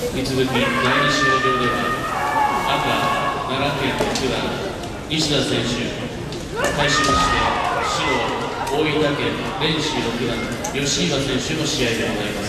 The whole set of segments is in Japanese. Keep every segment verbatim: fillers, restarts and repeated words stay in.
引き続きだいに試合場では赤奈良県九段西田選手、対しまして白大分県蓮子六段吉岩選手の試合でございます。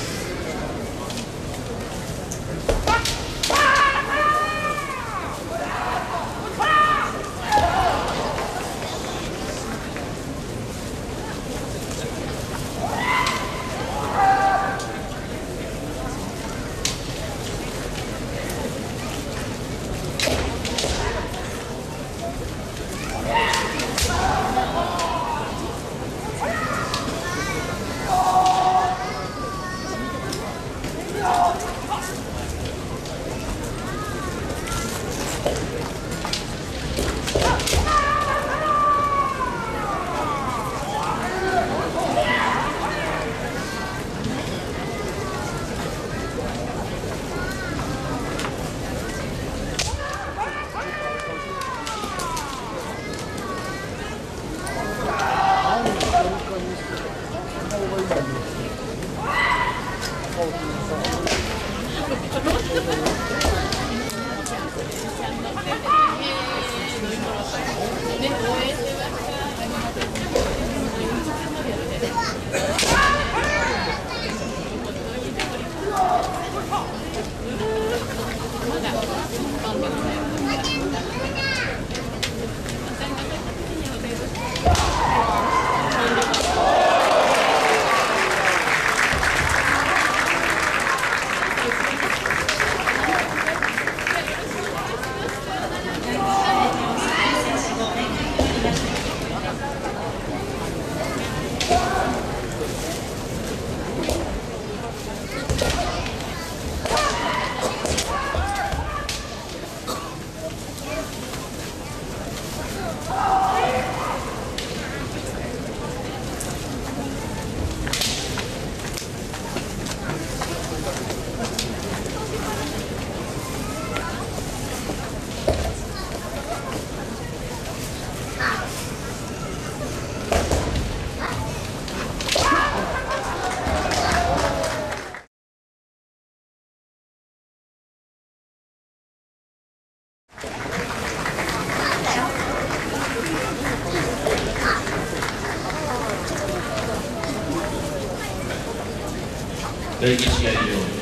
だいに試合場、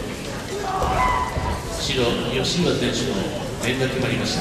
白吉岩選手の面が決まりました。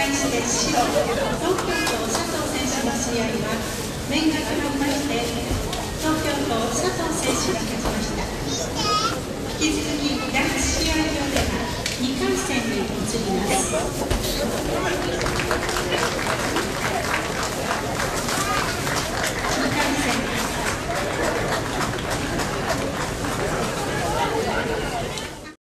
対して白、東京都佐藤選手の試合は面が変わりまして、東京都佐藤選手が勝ちました。引き続き第いち試合場ではにかい戦に移ります。